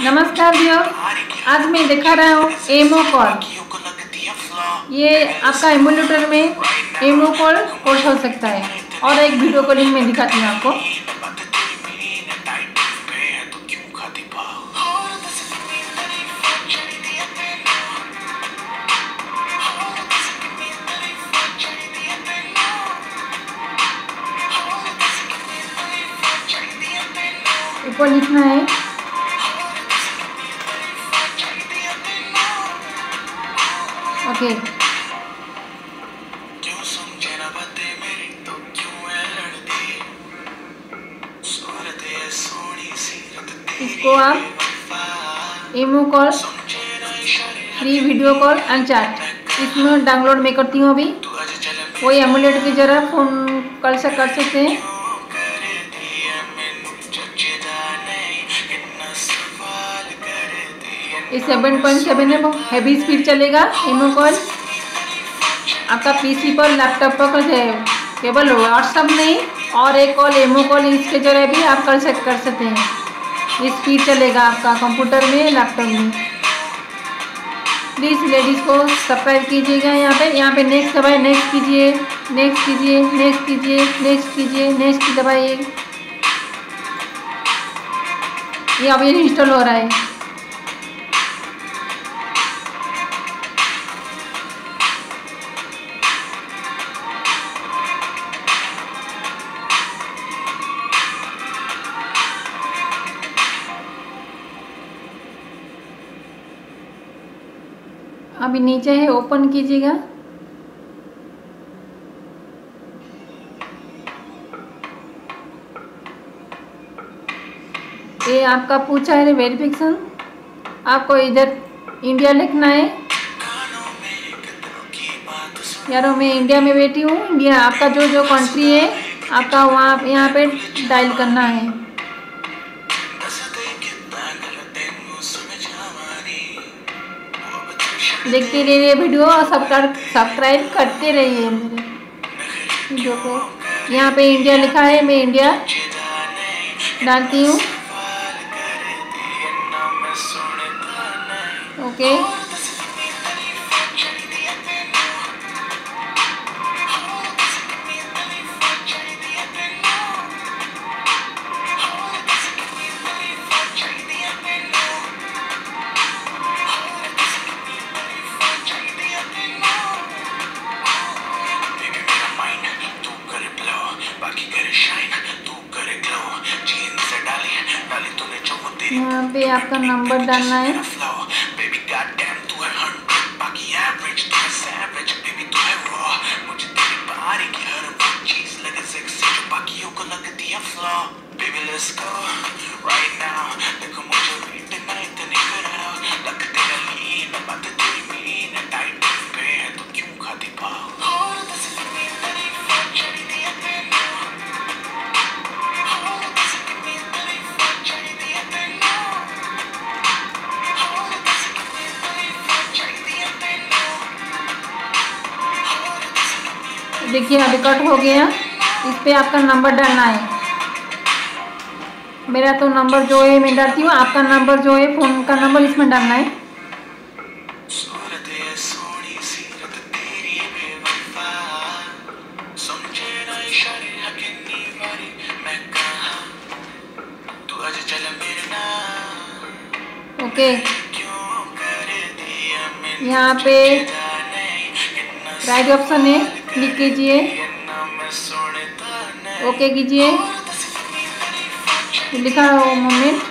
नमस्कार व्यूअर्स, आज मैं दिखा रहा हूँ एमओ कॉल। ये आपका एमुलेटर में एमओ कॉल पोर्ट हो सकता है और एक वीडियो कॉलिंग में दिखाती हूँ आपको। ऊपर लिखना है ओके। इसको आप MO call free video call and chat इसमें डाउनलोड मैं करती हूँ अभी। वही एमुलेटर की जरा फ़ोन कॉल से कर सकते हैं। ये 7.7 है, हैवी स्पीड चलेगा एमओ कॉल। आपका पीसी पर लैपटॉप पर केवल व्हाट्सअप नहीं और एक कॉल एमओ कॉल इसके जरिए भी आप कर सकते हैं। ये स्पीड चलेगा आपका कंप्यूटर में, लैपटॉप में। प्लीज़ लेडीज़ को सब्सक्राइब कीजिएगा। यहाँ पे नेक्स्ट दबाइए, नेक्स्ट कीजिए, नेक्स्ट कीजिए, नेक्स्ट कीजिए, नेक्स्ट कीजिए, नेक्स्ट की दबाइए। ये अभी इंस्टॉल हो रहा है। अभी नीचे है, ओपन कीजिएगा। ये आपका पूछा है वेरिफिकेशन। आपको इधर इंडिया लिखना है। यारो मैं इंडिया में बैठी हूँ। इंडिया आपका जो कंट्री है आपका वहाँ यहाँ पे डायल करना है। देखते रहिए वीडियो और सब्सक्राइब करते रहिए मेरे वीडियो को। यहाँ पे इंडिया लिखा है, मैं इंडिया डालती हूँ। ओके, यहाँ पे आपका नंबर डालना है। देखिए अभी कट हो गया। इस पे आपका नंबर डालना है। मेरा तो नंबर जो है मैं डालती हूँ, आपका नंबर जो है फ़ोन का नंबर इसमें डालना है। ओके, यहाँ पे राइट ऑप्शन है, क्लिक कीजिए, ओके कीजिए। लिखा हो मोमेंट,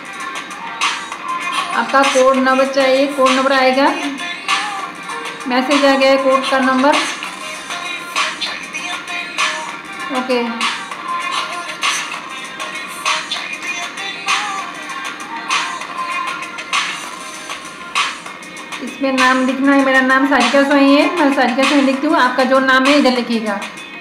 आपका कोड नंबर चाहिए, कोड नंबर आएगा। मैसेज आ गया है कोड का नंबर। ओके, इसमें नाम लिखना है। मेरा नाम सारिका सोही है, मैं सारिका सोही लिखती हूँ। आपका जो नाम है इधर लिखिएगा।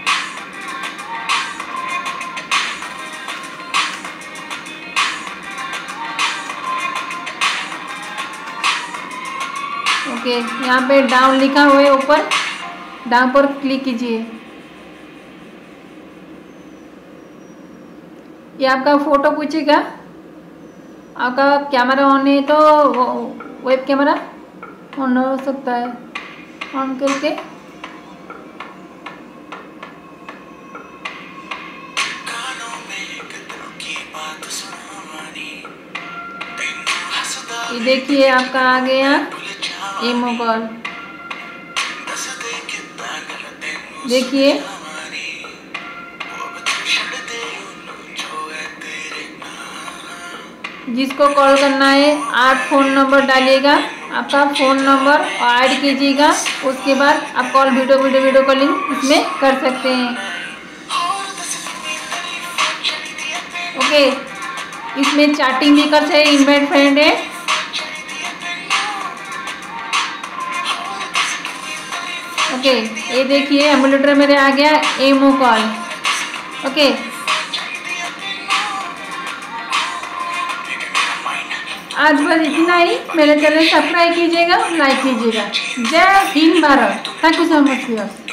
ओके, यहाँ पे डाउन लिखा हुआ है, ऊपर डाउन पर क्लिक कीजिए। ये आपका फ़ोटो पूछेगा, आपका कैमरा ऑन है तो वेब कैमरा ऑन हो सकता है, ऑन करके ये देखिए आपका आ गया इमो कॉल। देखिए जिसको कॉल करना है आप फ़ोन नंबर डालिएगा, आपका फ़ोन नंबर ऐड कीजिएगा, उसके बाद आप कॉल वीडियो कॉलिंग इसमें कर सकते हैं। ओके, इसमें चैटिंग भी कर सकते हैं, इनवाइट फ्रेंड है। ओके, ये देखिए एमुलेटर मेरे आ गया इमो कॉल। ओके, आज बस इतना ही। मेरे चैनल सब्सक्राइब कीजिएगा, लाइक कीजिएगा। जय Hind Bharat. Thank you so much.